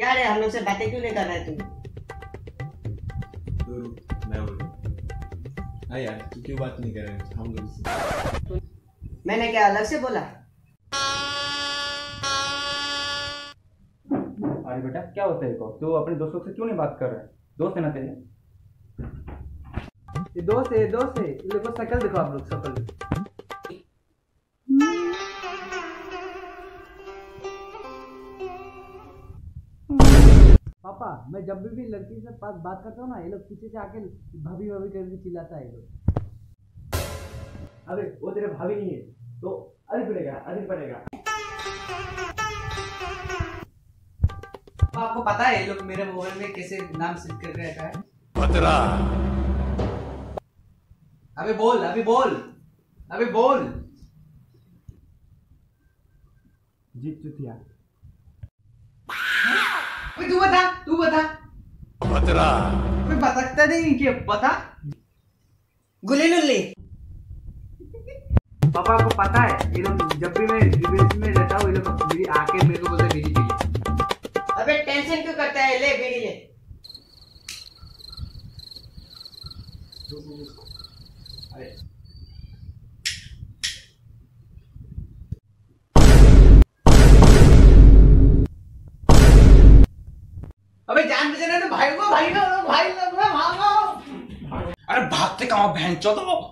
क्या रे, हम लोग से बातें क्यों नहीं कर रहे तुम? मैं बोलूं? हाँ यार, तू क्यों बात नहीं कर रहे हम लोग से? मैंने क्या अलग से बोला? अरे बेटा क्या होता है को? तू अपने दोस्तों से क्यों नहीं बात कर रहा है? दोस्त है ना तेरे? ये दोस्त है, दोस्त है। ये लोग शक्ल देखो, आप लोग शक्ल। पापा, मैं जब भी लड़की से पास बात करता हूँ ना, ये लोग पीछे से आके भाभी भाभी करके चिल्लाता है ये लोग। अबे वो तेरे भाभी नहीं है तो अरे पड़ेगा। आपको पता है ये लोग मेरे मोबाइल में कैसे नाम सेव करके रखा है? पतरा। अबे बोल। जीत चुतिया। तू बता। पतरा। कोई बताता नहीं कि बता। गुली लुल्ली। पापा को पता है ये लोग जब भी मैं विदेश में रहता हूँ, ये लोग मेरी आके मेरे को बोलते हैं बीड़ी पी। अबे टेंशन क्यों करता है? ले बीड़ी ले। अरे अबे जान बचाना तो भाई को भागो। अरे भागते कहाँ बहन चोदो।